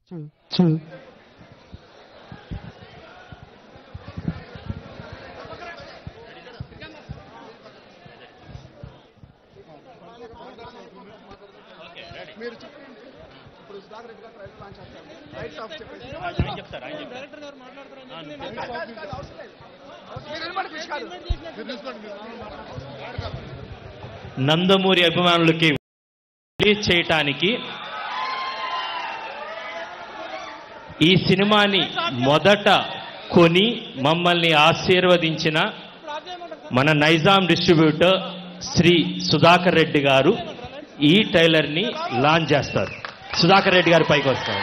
two. Nandamuri అభిమానులకి release చేయటానికి ఈ సినిమాని మొదట కొని మమ్మల్ని ఆశీర్వదించిన మన నైజాం డిస్ట్రిబ్యూటర్ శ్రీ సుధాకర్ రెడ్డి గారు ఈ ట్రైలర్ని లాంచ్ చేస్తారు. సుధాకర్ రెడ్డి గారు పైకి వస్తారు.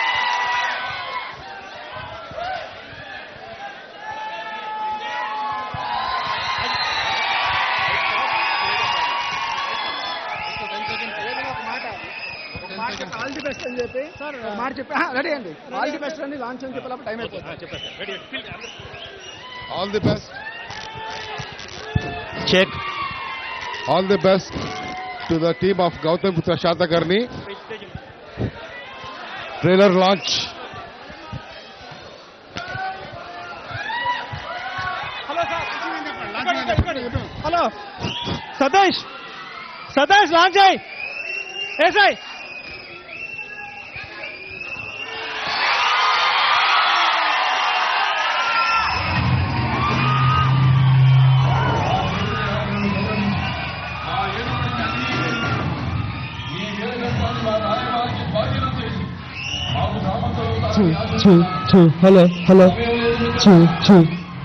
ఆల్ ది బెస్ట్ అని చెప్పి మాట చెప్పి రెడీ అండి. ఆల్ ది బెస్ట్ అని లాంచ్ అని చెప్పి టైం అయిపోతుంది. All the best. Check. All the best to the team of Gautam Putra Satakarni. Trailer launch. Hello Satish, Satish launch అయ్యి ఏసై. Two. Hello. Two.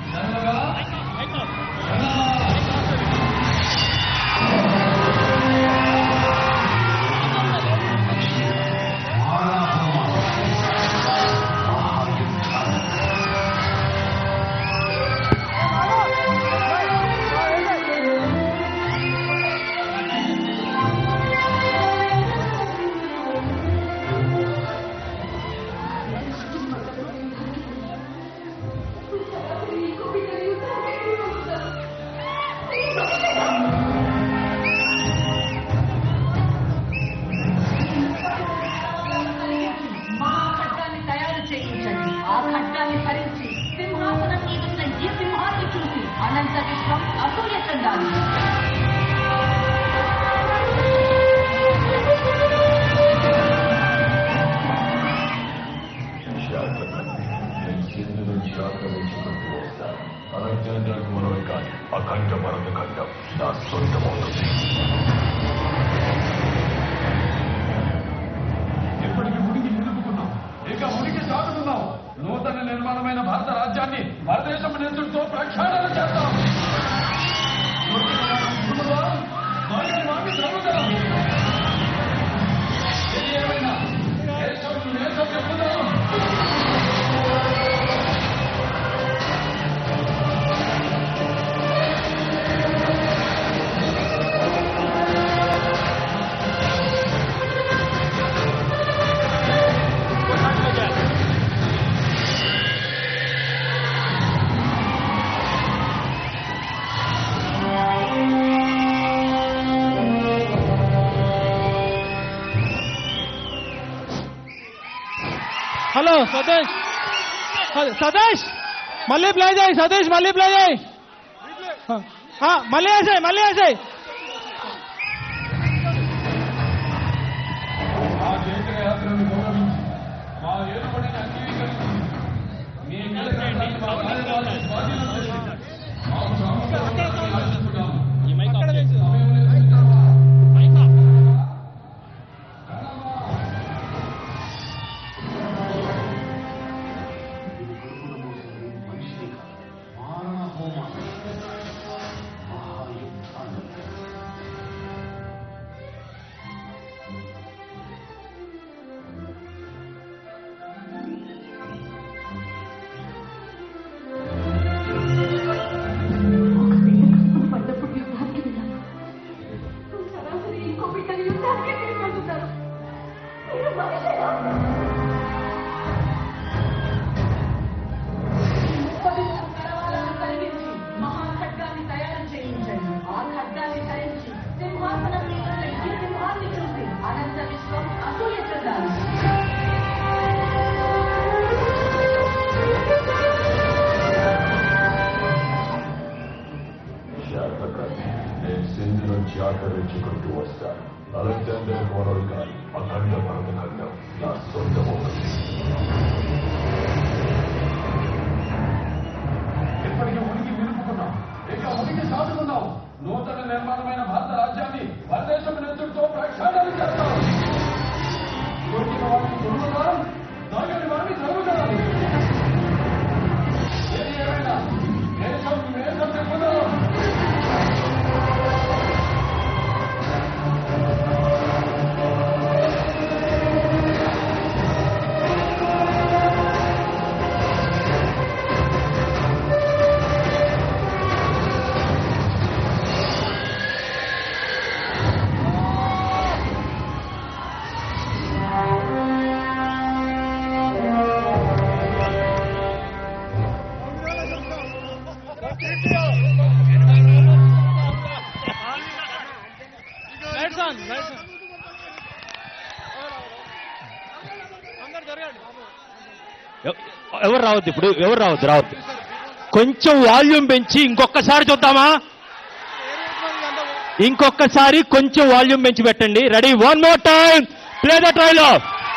అఖండ భరత ఖండం నా సొంతమవుతుంది. ఎప్పటికీ ముడికి నిలుపుకున్నాం, ఇక ముడికి సాగుతున్నాం. నూతన నిర్మాణమైన భారత రాజ్యాన్ని భారతదేశం నేతృత్వంతో ప్రక్షాళన చేస్తాం. ఏమైనా దేశం నేతం చెప్పుదాం. హలో సతీష్ మళ్ళీ ప్లే చేయి. సతీష్ మళ్ళీ ప్లే చేయి. మళ్ళీ వేసాయి. మా జైత్రయాత్రను గౌరవించి మా ఏర్పడిన అంగీకరించి మీ కార్యక్రమాన్ని మా కార్యక్రమాన్ని స్వాధీనం చేసి మాకు సామర్థ్యాన్ని ఆశిస్తున్నాము. శాఖరించుకుంటూ వస్తాను. అలెగ్జాండర్ వరల్డ్ గారి అఖండ భరతఖండం నా సొంతమవుతుంది. ఇప్పటికీ ఉనికి నిలుపుకున్నాం, ఇక ఉనికి సాధుకున్నాం. నూతన నిర్మాణమైన భారత రాజ్యాన్ని భారతదేశం నేతృత్వంతో ప్రక్షాళన చేస్తాం. దొరికిన వారిని దొరుకుతాం, దొరకని వారిని జరుగుతాం. ఏది ఏమైనా దేశం దేశం చెప్పుదాం. ఎవరు రావద్దు, ఇప్పుడు ఎవరు రావద్దు. కొంచెం వాల్యూమ్ పెంచి ఇంకొకసారి చూద్దామా? ఇంకొకసారి కొంచెం వాల్యూమ్ పెంచి పెట్టండి. Ready, one more time, play the trailer.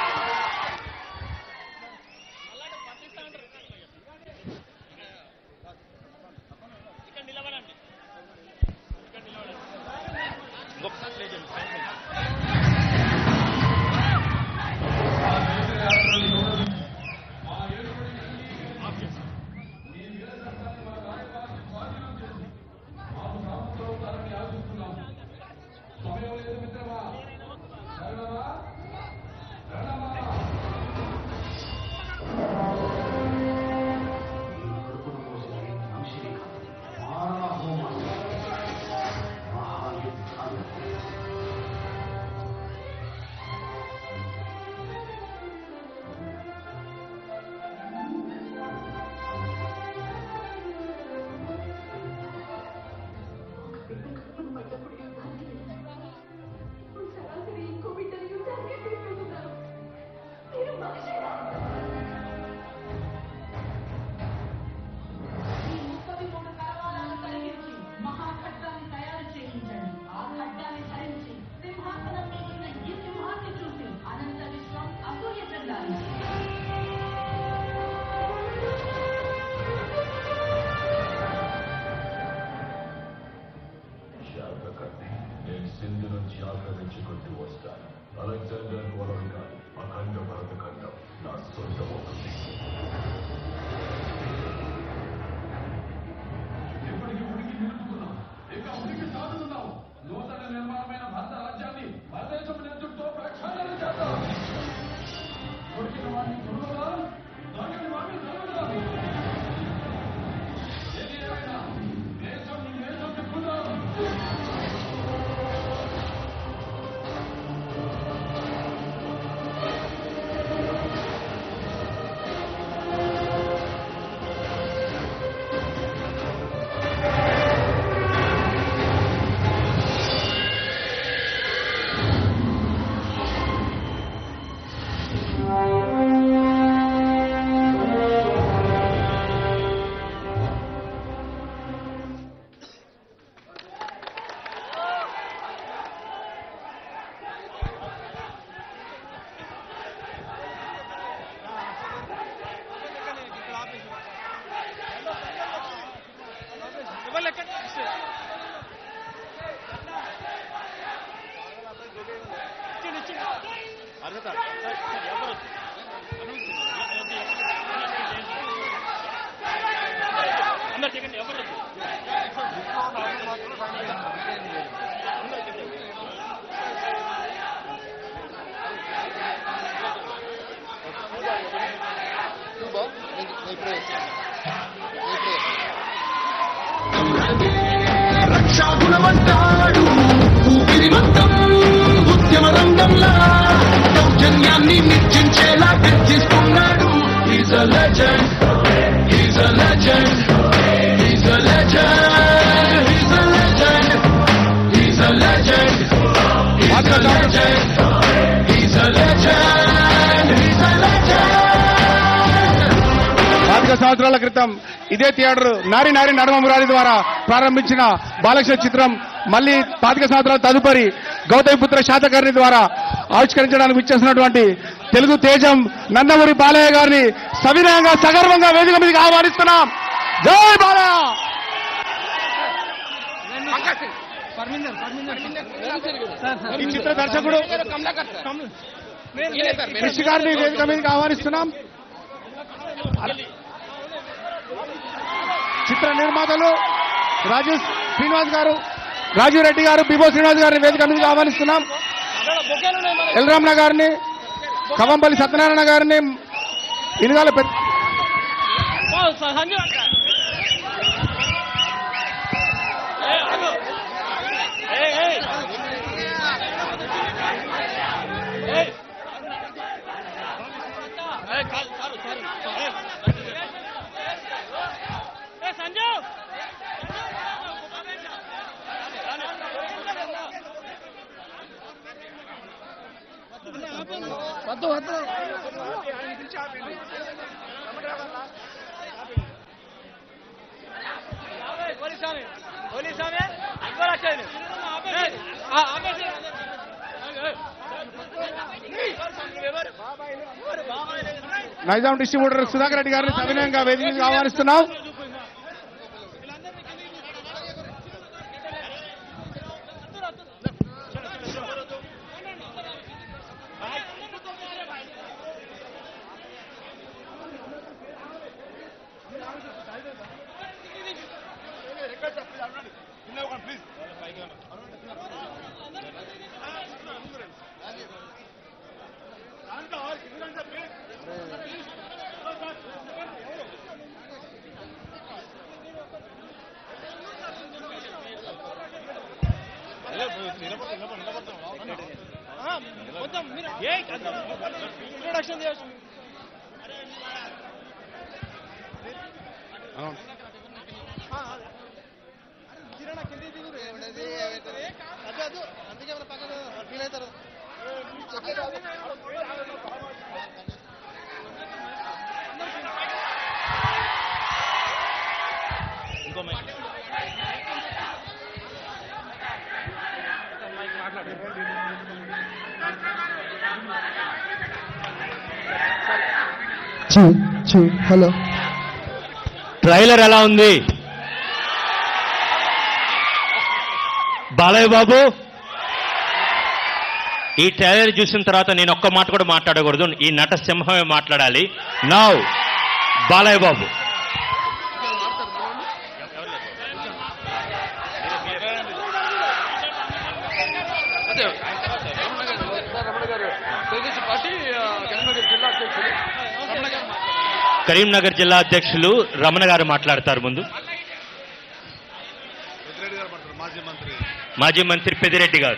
Sindhu నుంచి ఆక్రమించుకుంటూ వస్తాను. అలెగ్జాండర్ వరల్డ్ గారి అఖండ భరతఖండం నా సొంతమవుతుంది. ఇప్పటికీ ఉనికి నిలుపుకున్నాం, ఇక ఉనికి సాధుకున్నాం. నూతన నిర్మాణమైన భారత రాజ్యాన్ని భారతదేశం నేతృత్వంతో ప్రక్షాళన చేద్దాం. దొరికిన వారిని దొరుకుతాం, దొరకని వారిని జరుగుతాం. ఏది ఏమైనా దేశం దేశం చెప్పుదాం. రక్షాగుణమంటాడు ఊపిరి మొత్తం ఉద్యమ రంగంలా దౌర్జన్యాన్ని నిర్జించేలా గర్జిస్తున్నాడు. He's a legend, he's a legend, he's a legend, he's a legend, he's a legend, he's a legend, he's a legend, he's a legend. సంవత్సరాల క్రితం ఇదే థియేటర్ నారి నారి నడమ మురారి ద్వారా ప్రారంభించిన బాలకృష్ణ చిత్రం మళ్ళీ 25 సంవత్సరాల తదుపరి గౌతమిపుత్ర శాతకర్ణి ద్వారా ఆవిష్కరించడానికి విచ్చేసినటువంటి తెలుగు తేజం నందమూరి బాలయ్య గారిని సవినయంగా సగర్వంగా వేదిక మీదకి ఆహ్వానిస్తున్నాం. జై బాలయ్య. ఈ చిత్ర దర్శకుడు కృషి గారిని వేదిక మీదకి ఆహ్వానిస్తున్నాం. చిత్ర నిర్మాతలు రాజేష్ శ్రీనివాస్ గారు, రాజీవ్ రెడ్డి గారు, బిబో శ్రీనివాస్ గారిని వేదిక మీదకి ఆహ్వానిస్తున్నాం. ఎల్రామణ గారిని, కవంపల్లి సత్యనారాయణ గారిని, ఇనుగాల వద్దు వద్దు నైజాం డిస్ట్రిబ్యూటర్ సుధాకర్ రెడ్డి గారిని సవినయంగా వేదిక మీదకి ఆహ్వానిస్తున్నాం. హలో, ట్రైలర్ ఎలా ఉంది బాలయ్య బాబు? ఈ ట్రైలర్ చూసిన తర్వాత నేను ఒక్క మాట కూడా మాట్లాడకూడదు, ఈ నట సింహమే మాట్లాడాలి. నౌ బాలయ్య బాబు. కరీంనగర్ జిల్లా అధ్యక్షులు రమణ గారు మాట్లాడతారు. ముందు మాజీ మంత్రి పెద్దిరెడ్డి గారు.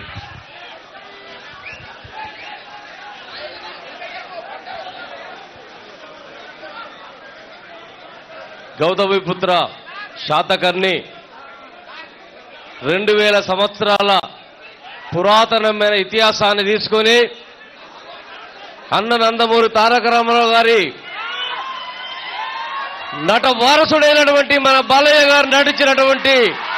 గౌతమిపుత్ర శాతకర్ణి 2000 సంవత్సరాల పురాతనమైన ఇతిహాసాన్ని తీసుకొని అన్న నందమూరి తారక రామారావు గారి నట వారసుడైనటువంటి మన బాలయ్య గారు నటించినటువంటి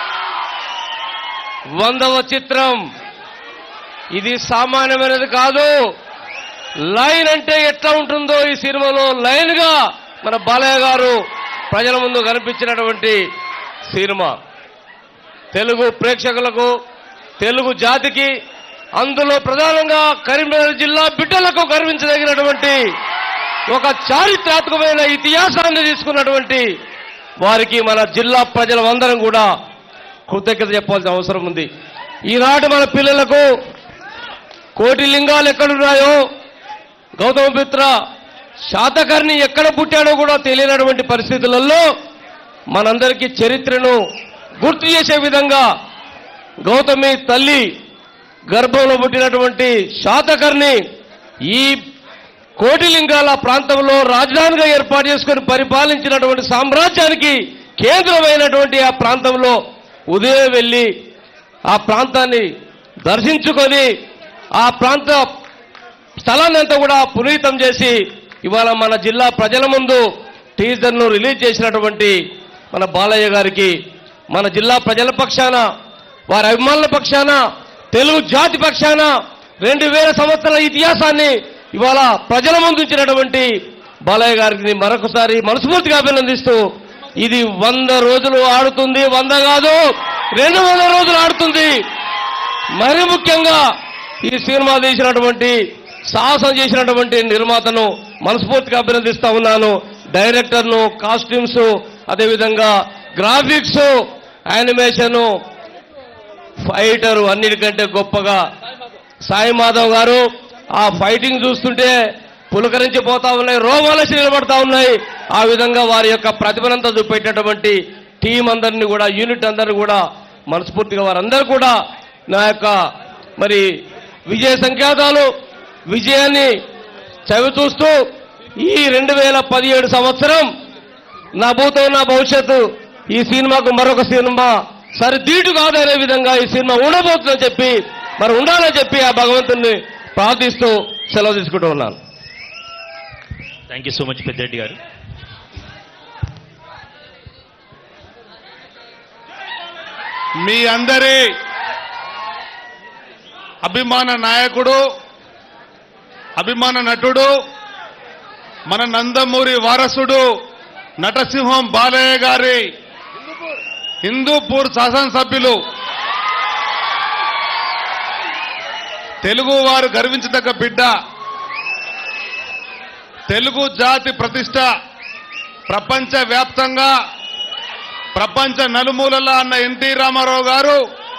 100వ చిత్రం. ఇది సామాన్యమైనది కాదు. లైన్ అంటే ఎట్లా ఉంటుందో ఈ సినిమాలో లైన్ గా మన బాలయ్య గారు ప్రజల ముందు కనిపించినటువంటి సినిమా. తెలుగు ప్రేక్షకులకు, తెలుగు జాతికి, అందులో ప్రధానంగా కరీంనగర్ జిల్లా బిడ్డలకు గర్వించదగినటువంటి ఒక చారిత్రాత్మకమైన ఇతిహాసాన్ని తీసుకున్నటువంటి వారికి మన జిల్లా ప్రజలందరం కూడా కృతజ్ఞత చెప్పాల్సిన అవసరం ఉంది. ఈనాటి మన పిల్లలకు కోటి లింగాలు ఎక్కడున్నాయో, గౌతమిపుత్ర శాతకర్ణి ఎక్కడ పుట్టాడో కూడా తెలియనటువంటి పరిస్థితులలో మనందరికీ చరిత్రను గుర్తు చేసే విధంగా గౌతమి తల్లి గర్భంలో పుట్టినటువంటి శాతకర్ణి ఈ కోటిలింగాల ప్రాంతంలో రాజధానిగా ఏర్పాటు చేసుకుని పరిపాలించినటువంటి సామ్రాజ్యానికి కేంద్రమైనటువంటి ఆ ప్రాంతంలో ఉదయం వెళ్ళి ఆ ప్రాంతాన్ని దర్శించుకొని ఆ ప్రాంత స్థలాన్ని అంతా కూడా పునీతం చేసి ఇవాళ మన జిల్లా ప్రజల ముందు టీజర్ను రిలీజ్ చేసినటువంటి మన బాలయ్య గారికి మన జిల్లా ప్రజల పక్షాన, వారి అభిమానుల పక్షాన, తెలుగు జాతి పక్షాన 2000 సంవత్సరాల ఇతిహాసాన్ని ఇవాళ ప్రజల ముందు ఉంచినటువంటి బాలయ్య గారికి మరొకసారి మనస్ఫూర్తిగా అభినందిస్తూ, ఇది 100 రోజులు ఆడుతుంది, 100 కాదు 200 రోజులు ఆడుతుంది. మరి ముఖ్యంగా ఈ సినిమా తీసినటువంటి, సాహసం చేసినటువంటి నిర్మాతను మనస్ఫూర్తిగా అభినందిస్తా ఉన్నాను. డైరెక్టర్ను, కాస్ట్యూమ్స్, అదేవిధంగా గ్రాఫిక్స్, యానిమేషన్, ఫైటరు అన్నిటికంటే గొప్పగా సాయి మాధవ్ గారు. ఆ ఫైటింగ్ చూస్తుంటే పులకరించిపోతా ఉన్నాయి, రోమాలసి నిలబడతా ఉన్నాయి. ఆ విధంగా వారి యొక్క ప్రతిభనంతా చూపెట్టేటువంటి టీం అందరినీ కూడా, యూనిట్ అందరినీ కూడా మనస్ఫూర్తిగా వారందరూ కూడా నా యొక్క మరి విజయ సంకేతాలు, విజయాన్ని చవిచూస్తూ ఈ 2017 సంవత్సరం నా భూతం నా భవిష్యత్తు, ఈ సినిమాకు మరొక సినిమా సరిదీటు కాదనే విధంగా ఈ సినిమా ఉండబోతుందని చెప్పి, మరి ఉండాలని చెప్పి ఆ భగవంతుని ప్రార్థిస్తూ సెలవు తీసుకుంటూ ఉన్నాను. Thank you so much Peddireddy garu. మీ అందరి అభిమాన నాయకుడు, అభిమాన నటుడు, మన నందమూరి వారసుడు నటసింహం బాలయ్య గారి హిందూపూర్ శాసనసభ్యులు, తెలుగు వారు గర్వించదగ్గ బిడ్డ, తెలుగు జాతి ప్రతిష్ట ప్రపంచ వ్యాప్తంగా, ప్రపంచ నలుమూలలా అన్న ఎన్టీ రామారావు గారు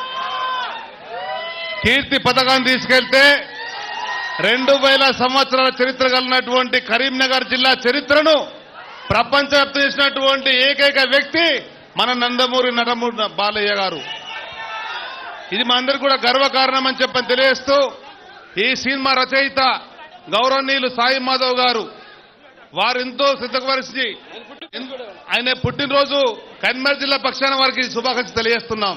కీర్తి పథకాన్ని తీసుకెళ్తే 2000 సంవత్సరాల చరిత్ర కలిగినటువంటి కరీంనగర్ జిల్లా చరిత్రను ప్రపంచవ్యాప్తం చేసినటువంటి ఏకైక వ్యక్తి మన నందమూరి నటమూరి బాలయ్య గారు. ఇది మా అందరికీ కూడా గర్వకారణం అని చెప్పని తెలియజేస్తూ, ఈ సినిమా రచయిత గౌరవనీయులు సాయి మాధవ్ గారు వారెంతో సిద్ధపరిచి ఆయన పుట్టినరోజు కరీంనగర్ జిల్లా పక్షాన వారికి శుభాకాంక్షలు తెలియజేస్తున్నాం.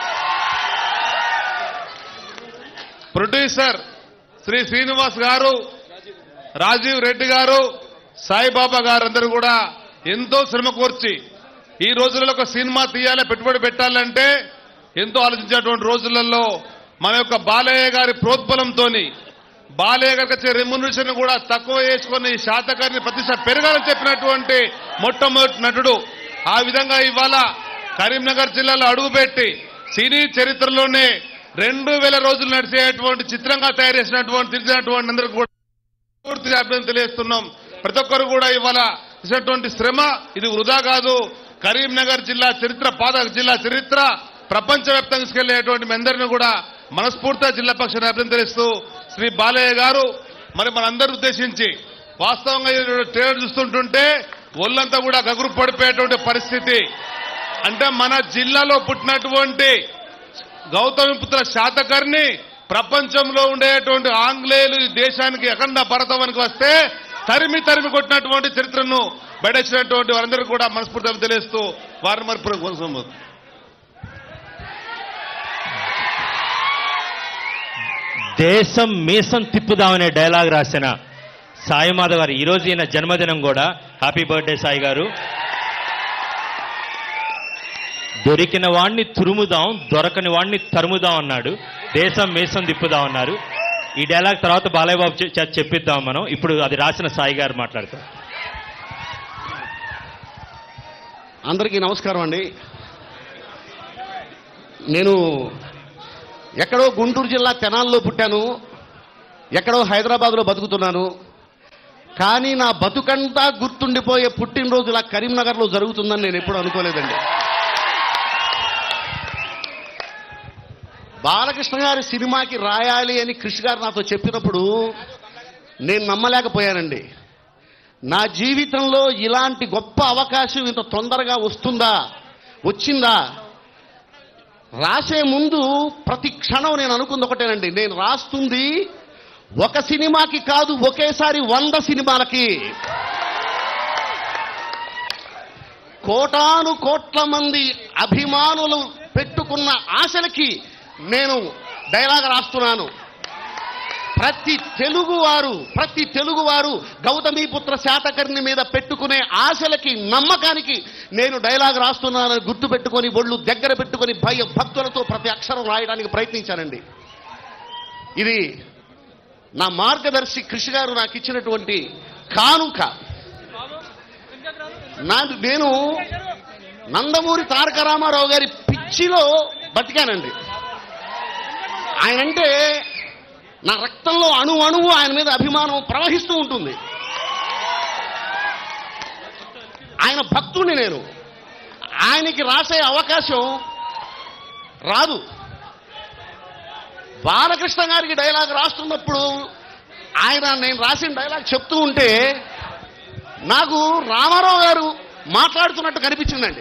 ప్రొడ్యూసర్ శ్రీ శ్రీనివాస్ గారు, రాజీవ్ రెడ్డి గారు, సాయిబాబా గారు అందరూ కూడా ఎంతో శ్రమ కోర్చి ఈ రోజులలో ఒక సినిమా తీయాలి, పెట్టుబడి పెట్టాలంటే ఎంతో ఆలోచించేటువంటి రోజులలో మన యొక్క బాలయ్య గారి ప్రోద్బలంతోని, బాలయ్య గారికి వచ్చే రెమ్యునరేషన్ కూడా తక్కువ చేసుకుని శాతకారిని ప్రతిష్ట పెరగాలని చెప్పినటువంటి మొట్టమొదటి నటుడు. ఆ విధంగా ఇవాళ కరీంనగర్ జిల్లాలో అడుగుపెట్టి సినీ చరిత్రలోనే 2000 రోజులు నడిచేటువంటి చిత్రంగా తయారు చేసినటువంటి తీర్చినటువంటి అందరికీ కూడా పూర్తిగా అభినందన తెలియజేస్తున్నాం. ప్రతి ఒక్కరు కూడా ఇవాళ చేసినటువంటి శ్రమ ఇది వృధా కాదు. కరీంనగర్ జిల్లా చరిత్ర, పాత జిల్లా చరిత్ర ప్రపంచవ్యాప్తంగా తీసుకెళ్లేటువంటి మీ అందరినీ కూడా మనస్ఫూర్తిగా జిల్లా పక్షాన్ని అభినందిస్తూ, శ్రీ బాలయ్య గారు మరి మనందరూ ఉద్దేశించి వాస్తవంగా ట్రైలర్ చూస్తుంటుంటే ఒళ్ళంతా కూడా గగురు పడిపోయేటువంటి పరిస్థితి. అంటే మన జిల్లాలో పుట్టినటువంటి గౌతమిపుత్ర శాతకర్ణి ప్రపంచంలో ఉండేటువంటి ఆంగ్లేయులు ఈ దేశానికి అఖండ భారతావనికి వస్తే తరిమి తరిమి కొట్టినటువంటి చరిత్రను బయటచ్చినటువంటి వారందరూ కూడా మనస్ఫూర్తిగా తెలియజేస్తూ వారిని మరి దేశం మీసం తిప్పుదామనే డైలాగ్ రాసిన సాయి మాధవ్ గారు ఈరోజు ఈయన జన్మదినం కూడా. హ్యాపీ బర్త్డే సాయి గారు. దొరికిన వాణ్ణి తురుముదాం, దొరకని వాణ్ణి తరుముదాం అన్నాడు. దేశం మీసం తిప్పుదాం అన్నారు. ఈ డైలాగ్ తర్వాత బాలయ్య బాబు చెప్పిద్దాం మనం. ఇప్పుడు అది రాసిన సాయి గారు మాట్లాడతారు. అందరికీ నమస్కారం అండి. నేను ఎక్కడో గుంటూరు జిల్లా తెనాల్లో పుట్టాను, ఎక్కడో హైదరాబాద్లో బతుకుతున్నాను. కానీ నా బతుకంతా గుర్తుండిపోయే పుట్టినరోజు ఇలా కరీంనగర్లో జరుగుతుందని నేను ఎప్పుడూ అనుకోలేదండి. బాలకృష్ణ గారి సినిమాకి రాయాలి అని కృష్ణ గారు నాతో చెప్పినప్పుడు నేను నమ్మలేకపోయానండి. నా జీవితంలో ఇలాంటి గొప్ప అవకాశం ఇంత తొందరగా వచ్చిందా? రాసే ముందు ప్రతి క్షణం నేను అనుకుంది ఒకటేనండి, నేను రాస్తుంది ఒక సినిమాకి కాదు, ఒకేసారి 100 సినిమాలకి. కోటాను కోట్ల మంది అభిమానులు పెట్టుకున్న ఆశలకి నేను డైలాగ్ రాస్తున్నాను. ప్రతి తెలుగువారు గౌతమీపుత్ర శాతకర్ణి మీద పెట్టుకునే ఆశలకి నమ్మకానికి నేను డైలాగ్ రాస్తున్నానని గుర్తు పెట్టుకొని ఒళ్ళు దగ్గర పెట్టుకొని భక్తులతో ప్రతి అక్షరం రాయడానికి ప్రయత్నించానండి. ఇది నా మార్గదర్శి కృషి గారు నాకు ఇచ్చినటువంటి కానుక. నేను నందమూరి తారక రామారావు గారి పిచ్చిలో బతికానండి. ఆయనంటే నా రక్తంలో అణువు ఆయన మీద అభిమానం ప్రవహిస్తూ ఉంటుంది. ఆయన భక్తుడిని నేను. ఆయనకి రాసే అవకాశం రాదు. బాలకృష్ణ గారికి డైలాగ్ రాస్తున్నప్పుడు నేను రాసిన డైలాగ్ చెప్తూ ఉంటే నాకు రామారావు గారు మాట్లాడుతున్నట్టు కనిపించిందండి.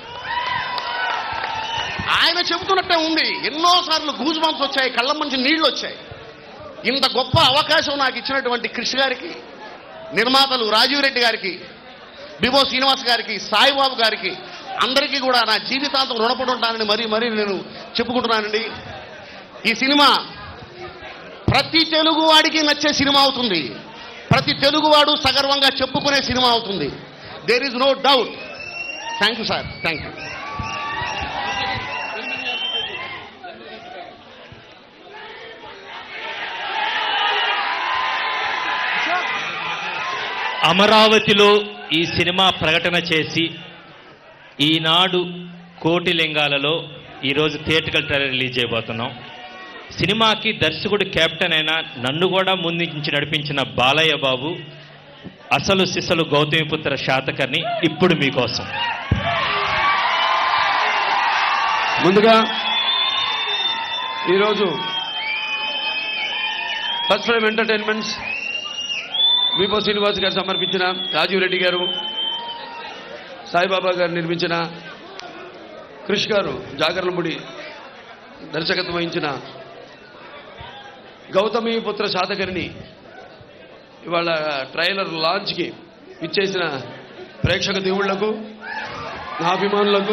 ఆయన చెబుతున్నట్టే ఉంది. ఎన్నోసార్లు గూజ్ బంప్స్ వచ్చాయి, కళ్ళ మంచి నీళ్లు వచ్చాయి. ఇంత గొప్ప అవకాశం నాకు ఇచ్చినటువంటి కృషి గారికి, నిర్మాతలు రాజీవ్ రెడ్డి గారికి, బిబో శ్రీనివాస్ గారికి, సాయిబాబు గారికి, అందరికీ కూడా నా జీవితాంతం రుణపడి ఉంటానని మరీ నేను చెప్పుకుంటున్నానండి. ఈ సినిమా ప్రతి తెలుగువాడికి నచ్చే సినిమా అవుతుంది. ప్రతి తెలుగువాడు సగర్వంగా చెప్పుకునే సినిమా అవుతుంది. There is no doubt. Thank you sir. Thank you. అమరావతిలో ఈ సినిమా ప్రకటన చేసి ఈనాడు కోటిలింగాలలో ఈరోజు థియేట్రికల్ ట్రైలర్ రిలీజ్ చేయబోతున్నాం. సినిమాకి దర్శకుడు కెప్టెన్ అయినా నన్ను కూడా ముందుంచి నడిపించిన బాలయ్య బాబు, అసలు సిసలు గౌతమిపుత్ర శాతకర్ణి ఇప్పుడు మీకోసం. ముందుగా ఈరోజు first frame entertainments Bibo Srinivas garu సమర్పించిన, రాజీవ్ రెడ్డి గారు, సాయిబాబా గారు నిర్మించిన, కృష్ గారు జాగర్లముడి దర్శకత్వం వహించిన గౌతమిపుత్ర శాతకర్ణి ఇవాళ ట్రైలర్ లాంచ్కి ఇచ్చేసిన ప్రేక్షక దేవుళ్లకు, నా అభిమానులకు,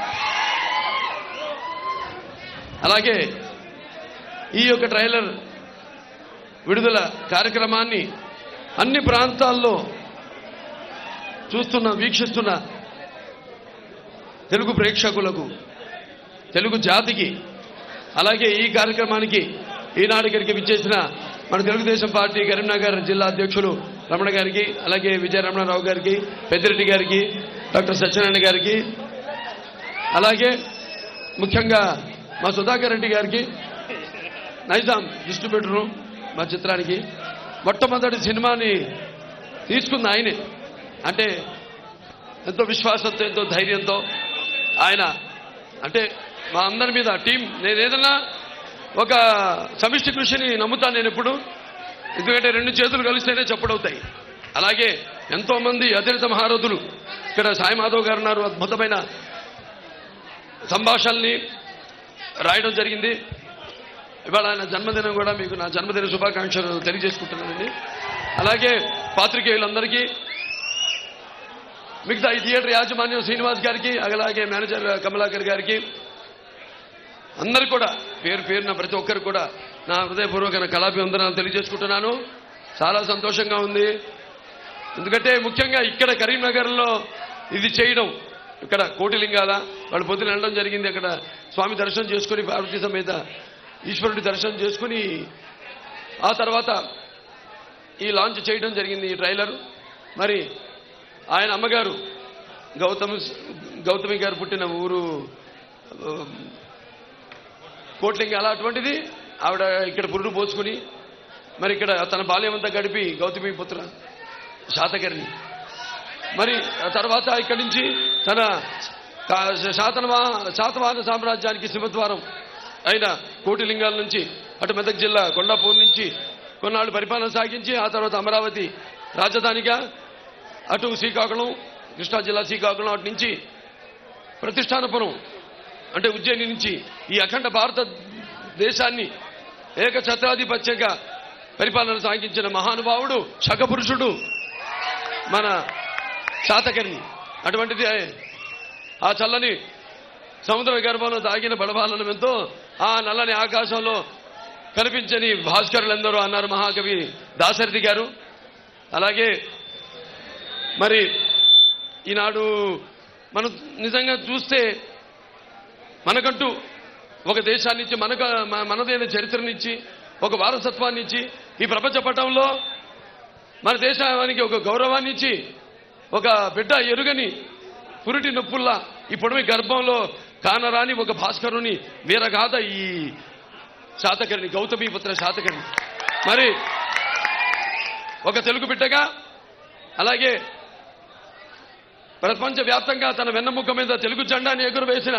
అలాగే ఈ యొక్క ట్రైలర్ విడుదల కార్యక్రమాన్ని అన్ని ప్రాంతాల్లో వీక్షిస్తున్న తెలుగు ప్రేక్షకులకు, తెలుగు జాతికి, అలాగే ఈ కార్యక్రమానికి ఈనాడు ఇక్కడికి విచ్చేసిన మన తెలుగుదేశం పార్టీ కరీంనగర్ జిల్లా అధ్యక్షులు రమణ గారికి, అలాగే విజయ రమణారావు గారికి, పెద్దిరెడ్డి గారికి, డాక్టర్ సత్యనారాయణ గారికి, అలాగే ముఖ్యంగా మా సుధాకర్ రెడ్డి గారికి, నైజాం డిస్ట్రిబ్యూటరు మా చిత్రానికి, మొట్టమొదటి సినిమాని తీసుకున్న ఆయనే. అంటే ఎంతో విశ్వాసంతో, ఎంతో ధైర్యంతో ఆయన, అంటే మా అందరి మీద టీం, నేను ఏదన్నా ఒక సమిష్టి కృషిని నమ్ముతాను నేను ఎప్పుడు. ఎందుకంటే రెండు చేతులు కలిస్తేనే చప్పుడవుతాయి. అలాగే ఎంతోమంది అతిరిత మహారథులు, ఇక్కడ సాయి మాధవ్ గారు ఉన్నారు, అద్భుతమైన సంభాషణల్ని రాయడం జరిగింది. ఇవాళ ఆయన జన్మదినం కూడా మీకు నా జన్మదిన శుభాకాంక్షలు తెలియజేసుకుంటున్నానండి. అలాగే పాత్రికేయులందరికీ, మిగతా ఈ థియేటర్ యాజమాన్యం శ్రీనివాస్ గారికి, అలాగే మేనేజర్ కమలాకర్ గారికి, అందరు కూడా పేరు పేరున ప్రతి ఒక్కరు కూడా నా హృదయపూర్వక కళాభివందనాలు తెలియజేసుకుంటున్నాను. చాలా సంతోషంగా ఉంది. ఎందుకంటే ముఖ్యంగా ఇక్కడ కరీంనగర్లో ఇది చేయడం, ఇక్కడ కోటిలింగాల వాళ్ళు పొద్దున వెళ్ళడం జరిగింది. అక్కడ స్వామి దర్శనం చేసుకుని, పార్వతీ సమేత ఈశ్వరుడి దర్శనం చేసుకుని ఆ తర్వాత ఈ లాంచ్ చేయడం జరిగింది ఈ ట్రైలర్. మరి ఆయన అమ్మగారు గౌతమి గారు పుట్టిన ఊరు కోట్లింగాల, అటువంటిది ఆవిడ ఇక్కడ పురుడు పోసుకుని మరి ఇక్కడ తన బాల్యమంతా గడిపి గౌతమిపుత్ర శాతకర్ణి, మరి తర్వాత ఇక్కడి నుంచి తన శాతవాహన సామ్రాజ్యానికి సింహద్వారం అయిన కోటిలింగాల నుంచి అటు మెదక్ జిల్లా కొండాపూర్ నుంచి కొన్నాళ్ళు పరిపాలన సాగించి ఆ తర్వాత అమరావతి రాజధానిగా, అటు శ్రీకాకుళం, కృష్ణా జిల్లా శ్రీకాకుళం, అటు నుంచి ప్రతిష్టానపురం అంటే ఉజ్జయిని నుంచి ఈ అఖండ భారతదేశాన్ని ఏకఛత్రాధిపత్యంగా పరిపాలన సాగించిన మహానుభావుడు, శకపురుషుడు మన శాతకర్ణి. అటువంటిది ఆ చల్లని సముద్ర గర్భంలో దాగిన బడబాలనంతో ఆ నల్లని ఆకాశంలో కనిపించని భాస్కరులందరూ అన్నారు మహాకవి దాశరథి గారు. అలాగే మరి ఈనాడు మనం నిజంగా చూస్తే మనకంటూ ఒక దేశాన్నిచ్చి మనదైన చరిత్రనిచ్చి ఒక వారసత్వాన్ని ఇచ్చి ఈ ప్రపంచ పటంలో మన దేశానికి ఒక గౌరవాన్ని ఇచ్చి ఒక బిడ్డ ఎరుగని పురిటి నొప్పుల్లా ఈ పొడవి గర్భంలో కానరాని ఒక భాస్కరుని వీరగాథ ఈ శాతకర్ణి, గౌతమీపుత్ర శాతకర్ణి. మరి ఒక తెలుగు బిడ్డగా అలాగే ప్రపంచవ్యాప్తంగా తన వెన్నముక్క మీద తెలుగు జెండాని ఎగురవేసిన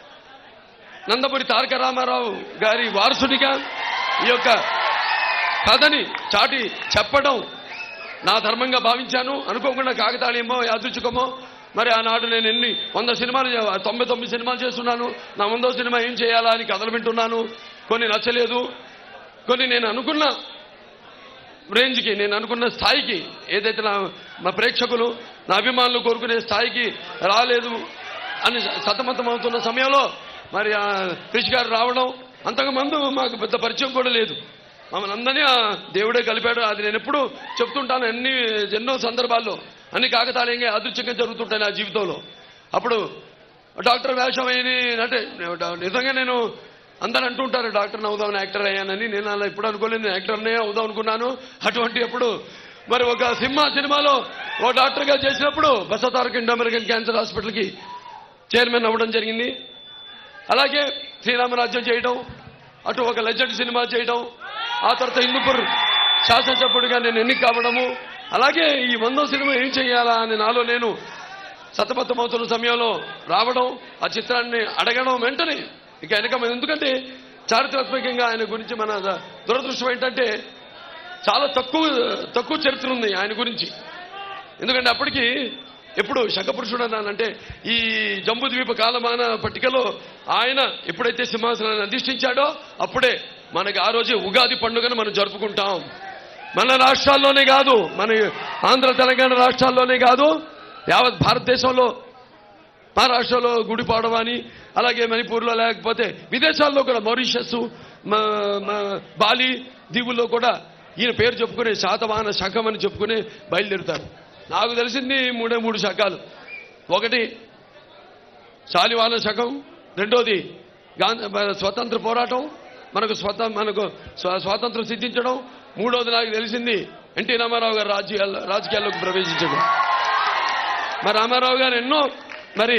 నందమూరి తారక రామారావు గారి వారసునిగా ఈ యొక్క కథని చాటి చెప్పడం నా ధర్మంగా భావించాను. అనుకోకుండా కాకతాళీయమో యాదృచ్ఛికమో మరి ఆనాడు నేను 100 సినిమాలు 99 సినిమాలు చేస్తున్నాను. నా 100వ సినిమా ఏం చేయాలా అని కథలు వింటున్నాను. కొన్ని నచ్చలేదు, కొన్ని నేను అనుకున్న రేంజ్కి, నేను అనుకున్న స్థాయికి, ఏదైతే మా ప్రేక్షకులు నా అభిమానులు కోరుకునే స్థాయికి రాలేదు అని సతమతం అవుతున్న సమయంలో మరి క్రిష్ గారు రావడం, అంతకుముందు మాకు పెద్ద పరిచయం కూడా లేదు. మమ్మల్ని అందరినీ దేవుడే కలిపాడు. అది నేను ఎప్పుడు చెప్తుంటాను, ఎన్నో సందర్భాల్లో అన్ని కాకతాళీయంగా అదృశ్యంగా జరుగుతుంటాయి నా జీవితంలో. అప్పుడు డాక్టర్ వేషం అయ్యి అంటే నిజంగా నేను అందరూ అంటుంటారు డాక్టర్ని అవుదామని, యాక్టర్ అయ్యానని. నేను అలా ఎప్పుడు అనుకోలేదు, యాక్టర్నే అవుదాం అనుకున్నాను. అటువంటి అప్పుడు మరి ఒక సినిమాలో ఓ డాక్టర్గా చేసినప్పుడు బసవతారక ఇండో అమెరికన్ క్యాన్సర్ హాస్పిటల్కి చైర్మన్ అవ్వడం జరిగింది. అలాగే శ్రీరామరాజ్యం చేయడం, అటు ఒక లెజెండ్ సినిమా చేయడం, ఆ తర్వాత హిందూపూర్ శాసనసభ్యుడిగా నేను ఎన్నిక కావడము, అలాగే ఈ 100వ సినిమా ఏం చేయాలా అని నాలో నేను సతమతమవుతున్న సమయంలో రావడం, ఆ చిత్రాన్ని అడగడం, వెంటనే ఇక వెనక ఎందుకంటే చారిత్రాత్మకంగా ఆయన గురించి మన దురదృష్టం ఏంటంటే చాలా తక్కువ చరిత్ర ఉంది ఆయన గురించి. ఎందుకంటే అప్పటికి ఎప్పుడు శకపురుషుడు అన్నానంటే ఈ జంబూద్వీప కాలమాన పట్టికలో ఆయన ఎప్పుడైతే సింహాసనాన్ని అధిష్ఠించాడో అప్పుడే మనకి ఆ రోజే ఉగాది పండుగను మనం జరుపుకుంటాం. మన రాష్ట్రాల్లోనే కాదు, మన ఆంధ్ర తెలంగాణ రాష్ట్రాల్లోనే కాదు, యావత్ భారతదేశంలో మహారాష్ట్రలో గుడిపాడవ అని, అలాగే మణిపూర్లో, లేకపోతే విదేశాల్లో కూడా మారిషస్, బాలి దీవుల్లో కూడా ఈయన పేరు చెప్పుకునే శాతవాహన శకం అని చెప్పుకుని బయలుదేరుతారు. నాకు తెలిసింది 3 శకాలు. ఒకటి శాలివాహన శకం, రెండోది స్వతంత్ర పోరాటం, మనకు స్వాతంత్రం సిద్ధించడం, మూడోది నాకు తెలిసింది ఎన్టీ రామారావు గారు రాజకీయాల్లోకి ప్రవేశించడం. మరి రామారావు గారు ఎన్నో మరి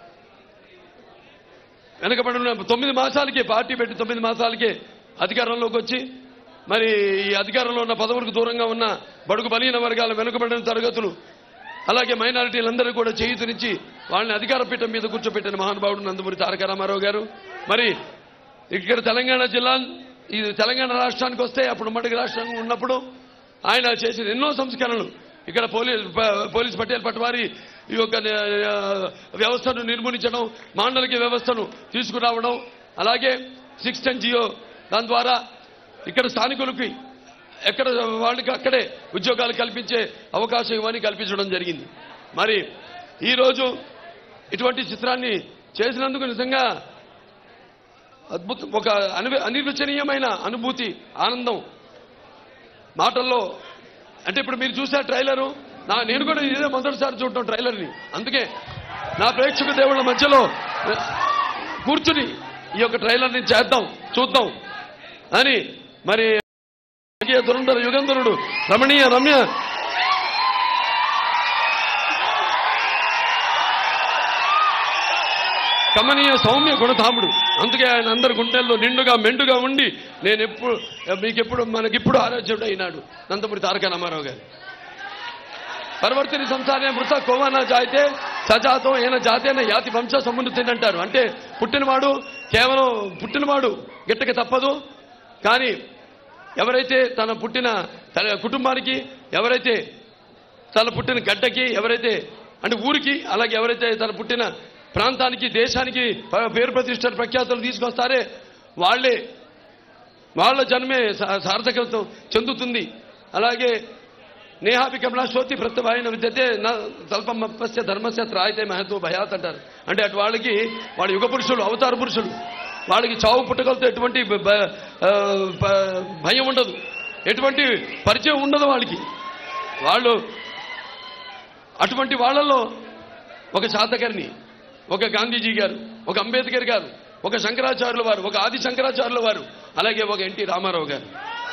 వెనకబడిన 9 మాసాలకే పార్టీ పెట్టి 9 మాసాలకే అధికారంలోకి వచ్చి మరి ఈ అధికారంలో ఉన్న పదవులకు దూరంగా ఉన్న బడుగు బలహీన వర్గాల వెనుకబడిన తరగతులు అలాగే మైనారిటీలందరూ కూడా చేయూతనిచ్చి వాళ్ళని అధికార పీఠం మీద కూర్చోబెట్టిన మహానుభావుడు నందమూరి తారక రామారావు గారు. మరి ఇక్కడ తెలంగాణ రాష్ట్రానికి వస్తే అప్పుడు ఉమ్మడి రాష్ట్రంగా ఉన్నప్పుడు ఆయన చేసిన ఎన్నో సంస్కరణలు, ఇక్కడ పోలీస్ పటేల్ పట్వారీ ఈ యొక్క వ్యవస్థను నిర్మూలించడం, మాండలిక వ్యవస్థను తీసుకురావడం, అలాగే 610 జియో దాని ద్వారా ఇక్కడ స్థానికులకి ఎక్కడ వాళ్ళకి అక్కడే ఉద్యోగాలు కల్పించే అవకాశం ఇవన్నీ కల్పించడం జరిగింది. మరి ఈరోజు ఇటువంటి చిత్రాన్ని చేసినందుకు నిజంగా అద్భుతం, ఒక అనిర్వచనీయమైన అనుభూతి, ఆనందం మాటల్లో. అంటే ఇప్పుడు మీరు చూసే ట్రైలరు, నేను కూడా ఇదే మొదటిసారి చూడటం ట్రైలర్ని. అందుకే నా ప్రేక్షక దేవుళ్ళ మధ్యలో కూర్చుని ఈ యొక్క ట్రైలర్ని చూద్దాం అని మరి దురంధర యుగంధరుడు రమణీయ రమ్య కమనీయ సౌమ్య గుణధాముడు. అందుకే ఆయన అందరి గుండెల్లో నిండుగా మెండుగా ఉండి మనకిప్పుడు ఆరాధ్యుడు అయినాడు నందమూరి తారక రామారావు గారు. పరివర్తిని సంసారే మృత కోవన జాయితే సజాతం ఏన జాతేన యాతి వంశ సమున్నతి అంటారు. అంటే కేవలం పుట్టినవాడు గిట్టక తప్పదు. కానీ ఎవరైతే తన కుటుంబానికి, ఎవరైతే తన పుట్టిన గడ్డకి, ఎవరైతే అంటే ఊరికి, అలాగే ఎవరైతే తన పుట్టిన ప్రాంతానికి, దేశానికి పేరు ప్రతిష్టలు ప్రఖ్యాతులు తీసుకొస్తారే వాళ్ళ జన్మే సార్థకత చెందుతుంది. అలాగే నేహాభికమలా శ్రోతి ప్రత్యవాయన విద్యతే స్వల్పమస్య ధర్మస్య త్రాయితే మహత్వ భయాత్ అంటారు. అంటే అటు వాళ్ళ యుగ పురుషులు, అవతార పురుషులు, వాళ్ళకి చావు పుట్టగలతో ఎటువంటి భయం ఉండదు, ఎటువంటి పరిచయం ఉండదు వాళ్ళకి. వాళ్ళు అటువంటి వాళ్ళల్లో ఒక శాతకర్ణి, ఒక గాంధీజీ గారు, ఒక అంబేద్కర్ గారు, ఒక శంకరాచార్యుల వారు, ఒక ఆది శంకరాచార్యుల వారు, అలాగే ఒక ఎన్టీ రామారావు గారు.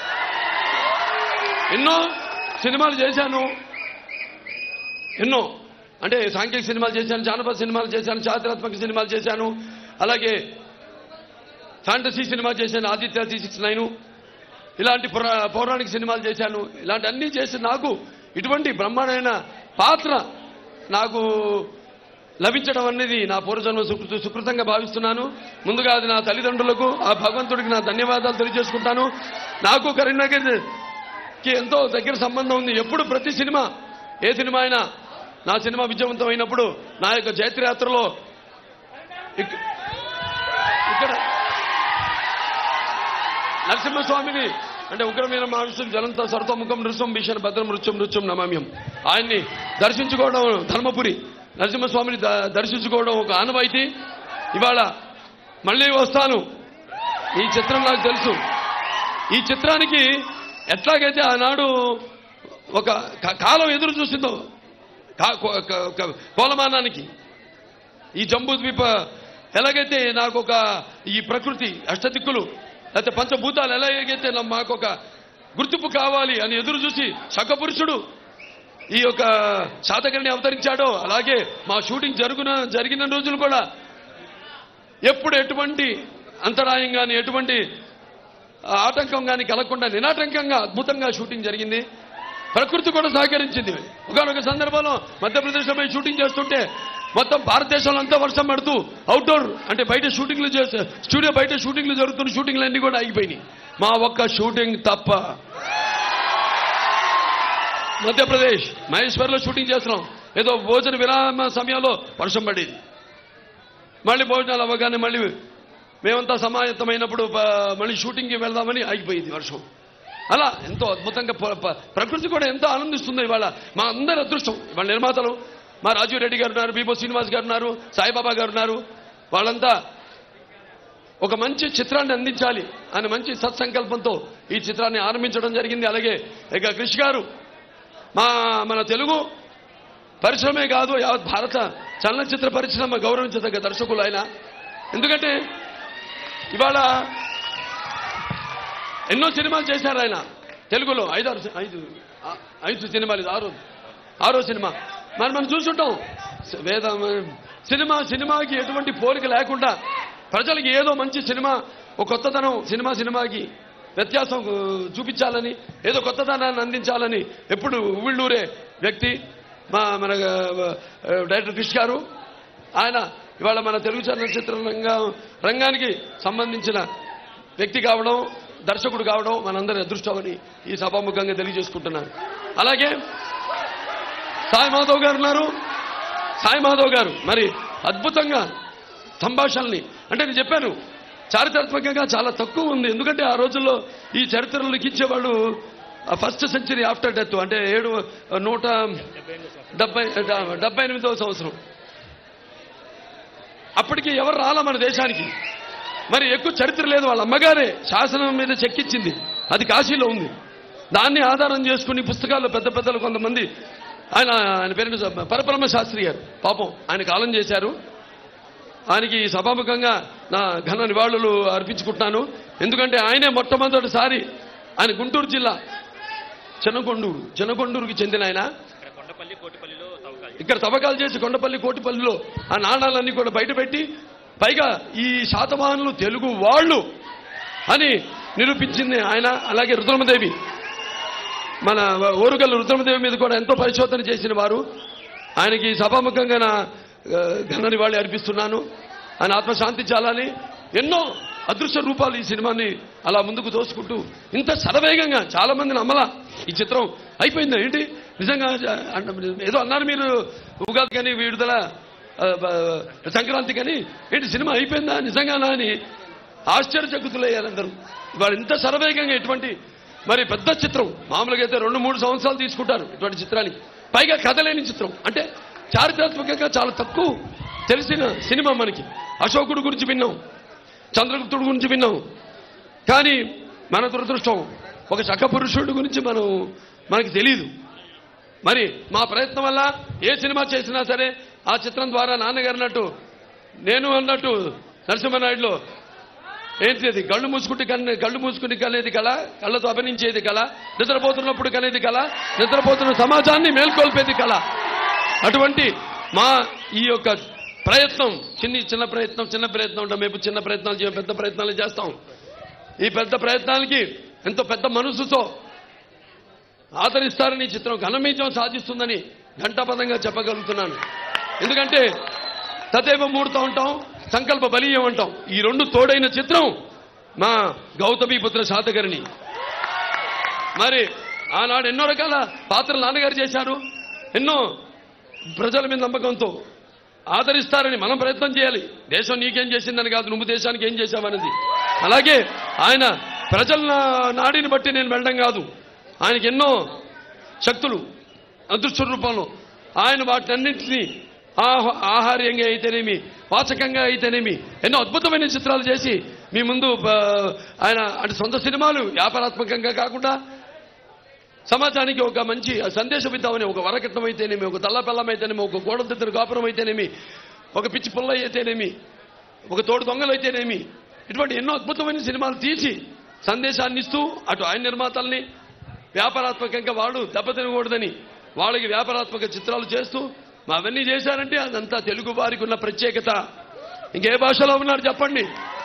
ఎన్నో సినిమాలు చేశాను, ఎన్నో అంటే సాంఘిక సినిమాలు చేశాను, జానపద సినిమాలు చేశాను, చారిత్రాత్మక సినిమాలు చేశాను, అలాగే ఫ్యాంటసీ సినిమా చేశాను, ఆదిత్య 369, ఇలాంటి పౌరాణిక సినిమాలు చేశాను. ఇలాంటి అన్నీ చేసి నాకు ఇటువంటి బ్రహ్మాండమైన పాత్ర నాకు లభించడం అనేది నా పూర్వజన్మ సుకృతంగా భావిస్తున్నాను. ముందుగా అది నా తల్లిదండ్రులకు, ఆ భగవంతుడికి నా ధన్యవాదాలు తెలియజేసుకుంటాను. నాకు కరీంనగర్కి ఎంతో దగ్గర సంబంధం ఉంది. ఎప్పుడు ప్రతి సినిమా, ఏ సినిమా అయినా, నా సినిమా విజయవంతం అయినప్పుడు నా యొక్క జైత్రయాత్రలో ఇక్కడ నరసింహస్వామిని అంటే ఉగ్రమైన మాంసం జలంతో సర్వతోముఖం నృత్యం భీషణ భద్రం నృత్యం నమామ్యం, ఆయన్ని దర్శించుకోవడం, ధర్మపురి నరసింహస్వామిని దర్శించుకోవడం ఒక ఆనవాయితీ. ఇవాళ మళ్ళీ వస్తాను. ఈ చిత్రం నాకు తెలుసు. ఈ చిత్రానికి ఎట్లాగైతే ఆనాడు ఒక కాలం ఎదురు చూసిందో కోలమానానికి, ఈ జంబూ ద్వీప ఎలాగైతే నాకు ఒక ఈ ప్రకృతి అష్టదిక్కులు లేకపోతే పంచభూతాలు ఎలాగైతే మాకు ఒక గుర్తింపు కావాలి అని ఎదురు చూసి శకపురుషుడు ఈ యొక్క శాతకర్ణి అవతరించాడో, అలాగే మా షూటింగ్ జరిగిన రోజులు కూడా ఎప్పుడు ఎటువంటి అంతరాయం కానీ ఎటువంటి ఆటంకం కానీ కలగకుండా నిరాటంకంగా అద్భుతంగా షూటింగ్ జరిగింది. ప్రకృతి కూడా సహకరించింది. ఒకనొక సందర్భంలో మధ్యప్రదేశ్లో పోయి షూటింగ్ చేస్తుంటే మొత్తం భారతదేశంలో అంతా వర్షం పడుతూ అవుట్డోర్ అంటే బయట షూటింగ్లు చేస్తే స్టూడియో బయట షూటింగ్లు జరుగుతున్న షూటింగ్లు అన్నీ కూడా ఆగిపోయినాయి. మా ఒక్క షూటింగ్ తప్ప మధ్యప్రదేశ్ మహేశ్వర్లో షూటింగ్ చేస్తున్నాం. ఏదో భోజన విరామ సమయంలో వర్షం పడేది. మళ్ళీ భోజనాలు అవ్వగానే మళ్ళీ మేమంతా సమాయత్తమైనప్పుడు మళ్ళీ షూటింగ్కి వెళ్దామని ఆగిపోయింది వర్షం. అలా ఎంతో అద్భుతంగా ప్రకృతి కూడా ఎంతో ఆనందిస్తుంది. ఇవాళ మా అందరి అదృష్టం. ఇవాళ నిర్మాతలు మా రాజీవ్ రెడ్డి గారు ఉన్నారు, బీబో శ్రీనివాస్ గారు ఉన్నారు, సాయిబాబా గారు ఉన్నారు. వాళ్ళంతా ఒక మంచి చిత్రాన్ని అందించాలి అని మంచి సత్సంకల్పంతో ఈ చిత్రాన్ని ఆరంభించడం జరిగింది. అలాగే ఇక క్రిష్ గారు మన తెలుగు పరిశ్రమే కాదు, యావత్ భారత చలనచిత్ర పరిశ్రమ గౌరవించదగ్గ దర్శకులు ఆయన. ఎందుకంటే ఇవాళ ఎన్నో సినిమాలు చేశారు ఆయన తెలుగులో. ఐదు సినిమాలు, ఆరో సినిమా మరి మనం చూసుంటాం. సినిమాకి ఎటువంటి పోలిక లేకుండా ప్రజలకి ఏదో మంచి సినిమా, ఒక కొత్తదనం, సినిమాకి వ్యత్యాసం చూపించాలని, ఏదో కొత్తదనాన్ని అందించాలని ఎప్పుడు ఉవ్విళ్ళూరే వ్యక్తి మన డైరెక్టర్ క్రిష్ గారు. ఆయన ఇవాళ మన తెలుగు చలనచిత్ర రంగానికి సంబంధించిన వ్యక్తి కావడం, దర్శకుడు కావడం మనందరి అదృష్టమని ఈ సభాముఖంగా తెలియజేసుకుంటున్నాను. అలాగే సాయి మాధవ్ గారు ఉన్నారు. సాయి మాధవ్ గారు మరి అద్భుతంగా సంభాషణల్ని, అంటే నేను చెప్పాను చారిత్రాత్మకంగా చాలా తక్కువ ఉంది. ఎందుకంటే ఆ రోజుల్లో ఈ చరిత్రలు లిఖించేవాళ్ళు ఫస్ట్ సెంచరీ ఆఫ్టర్ డెత్, అంటే 178వ సంవత్సరం. అప్పటికి ఎవరు రాలా మన దేశానికి. మరి ఎక్కువ చరిత్ర లేదు. వాళ్ళ అమ్మగారే శాసనం మీద చెక్కిచ్చింది, అది కాశీలో ఉంది. దాన్ని ఆధారం చేసుకుని పుస్తకాల్లో పెద్ద పెద్దలు కొంతమంది, ఆయన పేరు పరబ్రహ్మ శాస్త్రి గారు, పాపం ఆయన కాలం చేశారు. ఆయనకి సభాముఖంగా నా ఘన నివాళులు అర్పించుకుంటున్నాను. ఎందుకంటే ఆయనే మొట్టమొదటిసారి, ఆయన గుంటూరు జిల్లా చెనకొండూరుకి చెందిన ఆయన. ఇక్కడ తవ్వకాలు చేసి కొండపల్లి కోటిపల్లిలో ఆ నాణాలన్నీ కూడా బయటపెట్టి, పైగా ఈ శాతవాహనులు తెలుగు వాళ్ళు అని నిరూపించింది ఆయన. అలాగే రుద్రమదేవి, మన ఓరుగల్లు రుద్రమదేవి మీద కూడా ఎంతో పరిశోధన చేసిన వారు. ఆయనకి సభాముఖంగా నా ఘన నివాళి అర్పిస్తున్నాను. ఆయన ఆత్మశాంతించాలని. ఎన్నో అదృశ్య రూపాలు ఈ సినిమాని అలా ముందుకు తోసుకుంటూ ఇంత శరవేగంగా చాలా మంది నమ్మలా ఈ చిత్రం అయిపోయిందా ఏంటి నిజంగా. ఏదో అన్నారు మీరు ఉగాది కానీ విడుదల సంక్రాంతి కానీ, ఏంటి సినిమా అయిపోయిందా నిజంగానా అని ఆశ్చర్యచకితులయ్యారు అందరూ. ఇవాళ ఇంత శరవేగంగా ఇటువంటి మరి పెద్ద చిత్రం, మామూలుగా అయితే 2-3 సంవత్సరాలు తీసుకుంటారు ఇటువంటి చిత్రానికి. పైగా కథ లేని చిత్రం, అంటే చారిత్రాత్మకంగా చాలా తక్కువ తెలిసిన సినిమా. మనకి అశోకుడు గురించి విన్నాం, చంద్రగుప్తుడి గురించి విన్నాం. కానీ మన దురదృష్టం ఒక చక్క పురుషుడి గురించి మనకి తెలియదు. మరి మా ప్రయత్నం వల్ల ఏ సినిమా చేసినా సరే ఆ చిత్రం ద్వారా నాన్నగారు అన్నట్టు నేను అన్నట్టు నరసింహనాయుడులో ఏంటి అది కళ్ళు మూసుకుని కనేది కళ, కళ్ళతో అభినయించేది కళ, నిద్రపోతున్నప్పుడు కనేది కళ, నిద్రపోతున్న సమాజాన్ని మేల్కొల్పేది కళ. అటువంటి మా ఈ యొక్క ప్రయత్నం చిన్న ప్రయత్నం ఉంటాం. మేము చిన్న ప్రయత్నాలు చేయం, పెద్ద ప్రయత్నాలు చేస్తాం. ఈ పెద్ద ప్రయత్నాలకి ఎంతో పెద్ద మనసుతో ఆదరిస్తారని ఈ చిత్రం ఘనమీజం సాధిస్తుందని ఘంటాపదంగా చెప్పగలుగుతున్నాను. ఎందుకంటే తదేవ మూడుతో ఉంటాం, సంకల్ప బలీయం అంటాం. ఈ రెండు తోడైన చిత్రం మా గౌతమీపుత్ర శాతకర్ణి. మరి ఆనాడు ఎన్నో రకాల పాత్రలు నాన్నగారు చేశారు. ఎన్నో ప్రజల మీద నమ్మకంతో ఆదరిస్తారని మనం ప్రయత్నం చేయాలి. దేశం నీకేం చేసిందని కాదు, నువ్వు దేశానికి ఏం చేశావన్నది. అలాగే ఆయన ప్రజల నాడిని బట్టి నేను వెళ్ళడం కాదు, ఆయనకి ఎన్నో శక్తులు అదృష్ట రూపంలో ఆయన వాటినన్నింటినీ ఆహార్యంగా అయితేనేమి, వాచకంగా అయితేనేమి ఎన్నో అద్భుతమైన చిత్రాలు చేసి మీ ముందు ఆయన అంటే సొంత సినిమాలు వ్యాపారాత్మకంగా కాకుండా సమాజానికి ఒక మంచి సందేశం ఇద్దామని, ఒక వరకట్నం అయితేనేమి, ఒక తల్లపెల్లం అయితేనేమి, ఒక గోడదిద్దరు కాపురం అయితేనేమి, ఒక పిచ్చి పుల్ల అయితేనేమి, ఒక తోడు దొంగలు అయితేనేమి, ఇటువంటి ఎన్నో అద్భుతమైన సినిమాలు తీసి సందేశాన్ని ఇస్తూ అటు ఆయన నిర్మాతల్ని వ్యాపారాత్మకంగా వాడు దెబ్బతినకూడదని వాళ్ళకి వ్యాపారాత్మక చిత్రాలు చేస్తూ అవన్నీ చేశారంటే అదంతా తెలుగు వారికి ఉన్న ప్రత్యేకత. ఇంకే భాషలో ఉన్నారు చెప్పండి,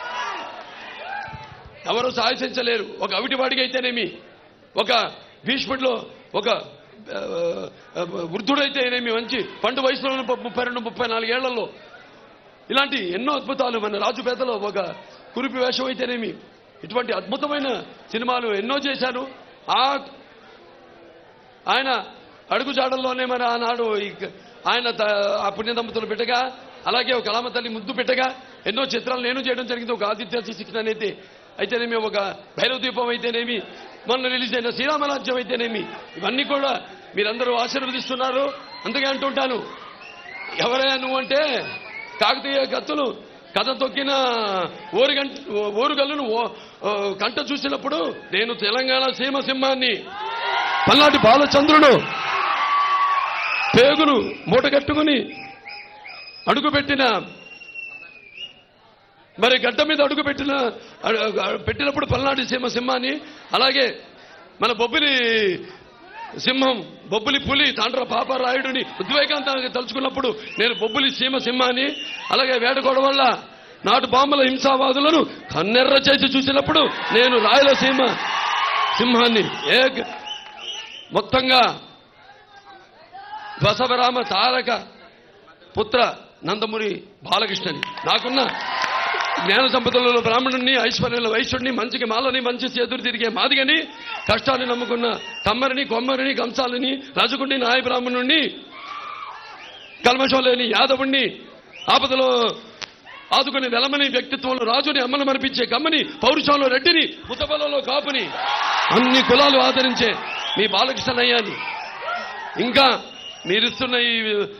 ఎవరు సాహసించలేరు. ఒక అవిటివాడికి అయితేనేమి, ఒక భీష్ముడిలో ఒక వృద్ధుడైతేనేమి, మంచి పండు వయసులో 32-34 ఏళ్లలో ఇలాంటి ఎన్నో అద్భుతాలు. మన రాజుపేదలో ఒక కురిపి వేషం అయితేనేమి, ఇటువంటి అద్భుతమైన సినిమాలు ఎన్నో చేశారు. ఆయన అడుగుజాడల్లోనే మరి ఆనాడు ఆయన ఆ పుణ్య దంపతులు పెట్టగా, అలాగే ఒక కళామ తల్లి ముద్దు పెట్టగా ఎన్నో చిత్రాలు నేను చేయడం జరిగింది. ఒక ఆదిత్య శిక్షణ అనేది అయితేనేమి, ఒక భైరవ దీపం అయితేనేమి, మొన్న రిలీజ్ అయిన శ్రీరామరాజ్యం అయితేనేమి, ఇవన్నీ కూడా మీరందరూ ఆశీర్వదిస్తున్నారు. అందుకే అంటుంటాను, ఎవరైనా నువ్వంటే కాకతీయ కత్తులు కథ తొక్కిన ఓరుగల్లును కంట చూసినప్పుడు నేను తెలంగాణ సీమ సింహాన్ని, పల్నాటి బాలచంద్రుడు పేగులు మూటగట్టుకుని అడుగుపెట్టిన మరి గడ్డ మీద పెట్టినప్పుడు పల్నాటి సీమ సింహాన్ని, అలాగే మన బొబ్బిలి సింహం, బొబ్బిలి పులి తాండ్ర పాపరాయుడిని ఉద్వేగాంతానికి తలుచుకున్నప్పుడు నేను బొబ్బిలి సీమ సింహాన్ని, అలాగే వేటగొడ వల్ల నాటు బాంబుల హింసావాదులను కన్నెర్ర చేసి చూసినప్పుడు నేను రాయలసీమ సింహాన్ని. మొత్తంగా బసవరామ తారక పుత్ర నందమూరి బాలకృష్ణని, నాకున్న జ్ఞాన సంపదలలో బ్రాహ్మణుణ్ణి, ఐశ్వర్యంలో వైశ్యుడిని, మంచికి మాలని, మంచి చేతులు తిరిగే మాదిగని, కష్టాన్ని నమ్ముకున్న కమ్మరిని, కొమ్మరిని, కంసాలని, రజకుడిని, నాయ బ్రాహ్మణుణ్ణి, కల్మషం లేని యాదవుణ్ణి, ఆపదలో ఆదుకుని వెలమని, వ్యక్తిత్వంలో రాజుని, అమ్మను మరిపించే కమ్మని, పౌరుషంలో రెడ్డిని, ముతబలలో కాపుని, అన్ని కులాలు ఆదరించే మీ బాలకృష్ణయ్యాని. ఇంకా మీరిస్తున్న ఈ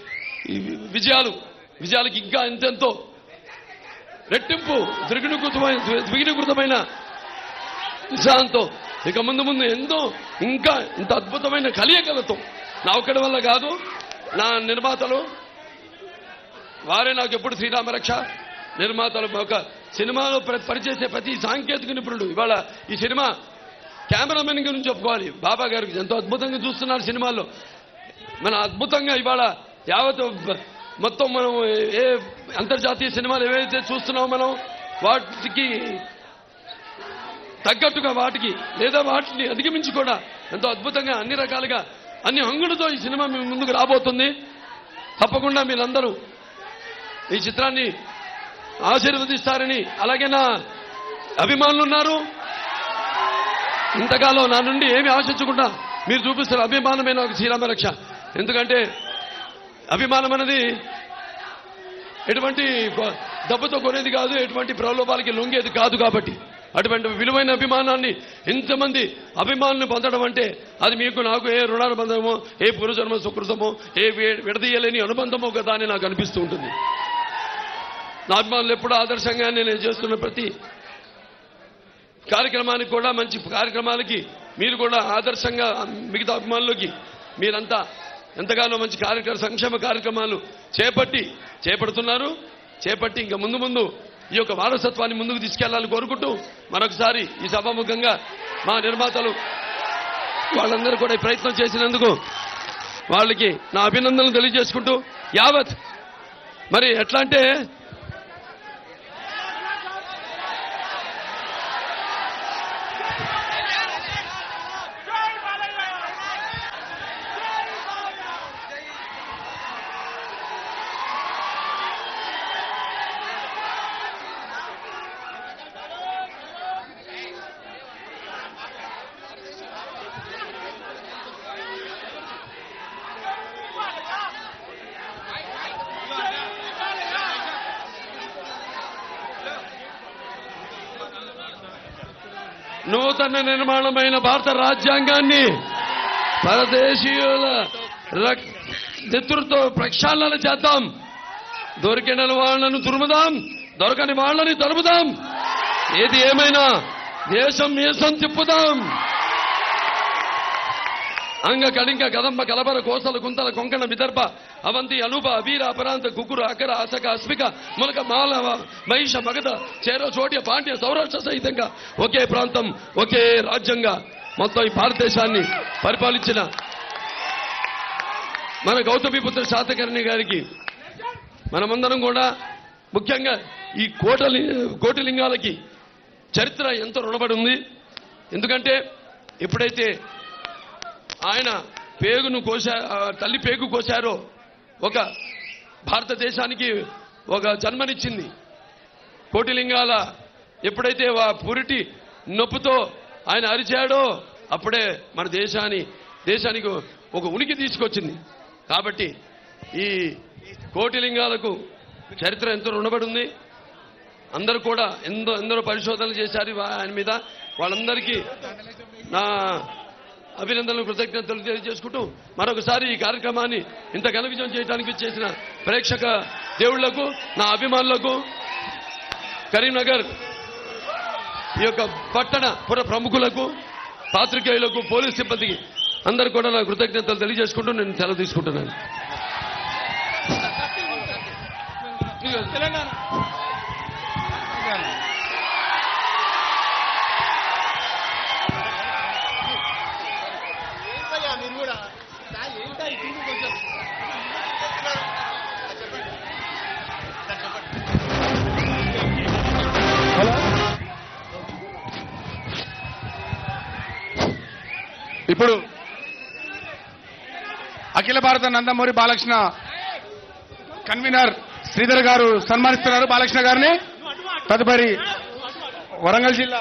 విజయాలకి ఇంకా ఎంతెంతో రెట్టింపు ద్విగుణీకృతమైన ఉత్సాహంతో ఇక ముందు ఎంతో ఇంకా ఇంత అద్భుతమైన కలియకలతో, నా ఒక్కడి వల్ల కాదు, నా నిర్మాతలు వారే నాకు ఎప్పుడు శ్రీరామరక్ష నిర్మాతలు. ఒక సినిమాలో పనిచేసే ప్రతి సాంకేతిక నిపుణుడు ఇవాళ ఈ సినిమా కెమెరామెన్ గురించి చెప్పుకోవాలి. బాబా గారికి ఎంతో అద్భుతంగా చూస్తున్నారు సినిమాల్లో. మన అద్భుతంగా ఇవాళ యావత్ మొత్తం మనం ఏ అంతర్జాతీయ సినిమాలు ఏవైతే చూస్తున్నామో మనం వాటికి తగ్గట్టుగా వాటికి లేదా వాటిని అధిగమించి కూడా ఎంతో అద్భుతంగా అన్ని రకాలుగా అన్ని హంగులతో ఈ సినిమా మీ ముందుకు రాబోతుంది. తప్పకుండా మీరందరూ ఈ చిత్రాన్ని ఆశీర్వదిస్తారని, అలాగే నా అభిమానులు ఉన్నారు, ఇంతకాలం నా నుండి ఏమి ఆశించకుండా మీరు చూపిస్తారు అభిమానమే నాకు శ్రీరామరక్ష. ఎందుకంటే అభిమానం అనేది ఎటువంటి డబ్బుతో కొనేది కాదు, ఎటువంటి ప్రలోభాలకి లొంగేది కాదు. కాబట్టి అటువంటి విలువైన అభిమానాన్ని ఇంతమంది అభిమానులు పొందడం అంటే అది మీకు నాకు ఏ రుణానుబంధమో, ఏ పూర్వజన్మ సుకృతమో, ఏ విడదీయలేని అనుబంధమో కదా అని నాకు అనిపిస్తూ ఉంటుంది. నా అభిమానులు ఎప్పుడూ ఆదర్శంగా నేను చేస్తున్న ప్రతి కార్యక్రమానికి కూడా మంచి కార్యక్రమాలకి మీరు కూడా ఆదర్శంగా మిగతా అభిమానులకి మీరంతా ఎంతగానో మంచి సంక్షేమ కార్యక్రమాలు చేపడుతున్నారు. చేపట్టి ఇంకా ముందు ఈ యొక్క వారసత్వాన్ని ముందుకు తీసుకెళ్లాలని కోరుకుంటూ మరొకసారి ఈ సభాముఖంగా మా నిర్మాతలు వాళ్ళందరూ కూడా ఈ ప్రయత్నం చేసినందుకు వాళ్ళకి నా అభినందనలు తెలియజేసుకుంటూ యావత్ మరి ఎట్లా అంటే నూతన నిర్మాణమైన భారత రాజ్యాంగాన్ని పరదేశీయుల నెతృత్వ ప్రక్షాళన చేద్దాం. దొరికిన వాళ్ళను తురుముదాం, దొరకని వాళ్ళని తరుముదాం. ఏది ఏమైనా దేశం మీసం తిప్పుదాం. అంగ కళింగ కదంబ కలబర కోసల కుంతల కొంకణ విదర్భ అవంతి అనూప వీర అపరాంత కుకురు అకర అసక అస్మిక ములక మాలవ మహిష మగధ చేర చోట్య పాండ్య సౌరాష్ట్ర సహితంగా ఒకే ప్రాంతం ఒకే రాజ్యంగా మొత్తం ఈ భారతదేశాన్ని పరిపాలించిన మన గౌతమిపుత్ర శాతకర్ణి గారికి మనమందరం కూడా ముఖ్యంగా ఈ కోటిలింగాలకి చరిత్ర ఎంతో రుణపడి ఉంది. ఎందుకంటే ఎప్పుడైతే ఆయన తల్లి పేగు కోశారో ఒక భారతదేశానికి ఒక జన్మనిచ్చింది. కోటిలింగాల ఎప్పుడైతే పురిటి నొప్పుతో ఆయన అరిచాడో అప్పుడే మన దేశానికి ఒక ఉనికి తీసుకొచ్చింది. కాబట్టి ఈ కోటిలింగాలకు చరిత్ర ఎంతో రుణపడి ఉంది. అందరూ కూడా ఎందరో పరిశోధనలు చేశారు ఆయన మీద. వాళ్ళందరికీ నా అభినందనలు కృతజ్ఞతలు తెలియజేసుకుంటూ మరొకసారి ఈ కార్యక్రమాన్ని ఇంత ఘన విజయం చేయడానికి చేసిన ప్రేక్షక దేవుళ్లకు, నా అభిమానులకు, కరీంనగర్ ఈ యొక్క పట్టణ పుర ప్రముఖులకు, పాత్రికేయులకు, పోలీస్ సిబ్బందికి అందరూ కూడా నా కృతజ్ఞతలు తెలియజేసుకుంటూ నేను సెలవు తీసుకుంటున్నాను. ఇప్పుడు అఖిల భారత నందమూరి బాలకృష్ణ కన్వీనర్ శ్రీధర్ గారు సన్మానిస్తున్నారు బాలకృష్ణ గారిని. తదుపరి వరంగల్ జిల్లా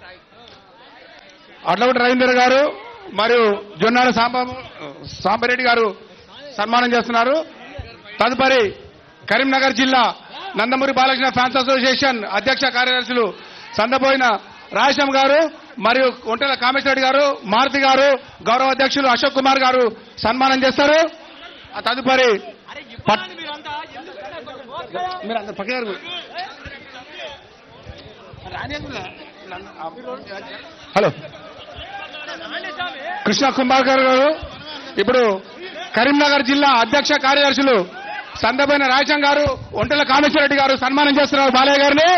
అడ్లవటి రవీందర్ గారు మరియు జొన్నాడ సాంబరెడ్డి గారు సన్మానం చేస్తున్నారు. తదుపరి కరీంనగర్ జిల్లా నందమూరి బాలకృష్ణ ఫ్యాన్స్ అసోసియేషన్ అధ్యక్ష కార్యదర్శులు సందబోయిన రాజశేఖర్ గారు మరియు ఒంటెల కామేశ్వరరెడ్డి గారు, మారుతి గారు, గౌరవ అధ్యక్షులు అశోక్ కుమార్ గారు సన్మానం చేస్తారు. తదుపరి హలో కృష్ణ కుమార్ గారు. ఇప్పుడు కరీంనగర్ జిల్లా అధ్యక్ష కార్యదర్శులు సందబోయిన రాజశేఖర్ గారు, ఒంటెల కామేశ్వరరెడ్డి గారు సన్మానం చేస్తున్నారు బాలయ్య గారిని.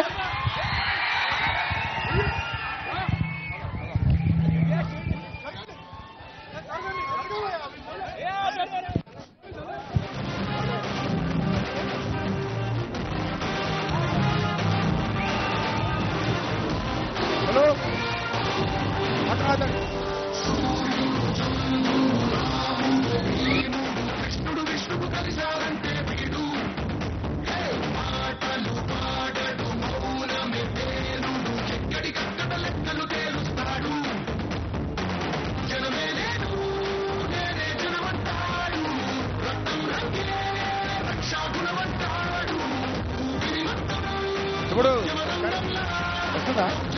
ఇప్పుడు వస్తుందా?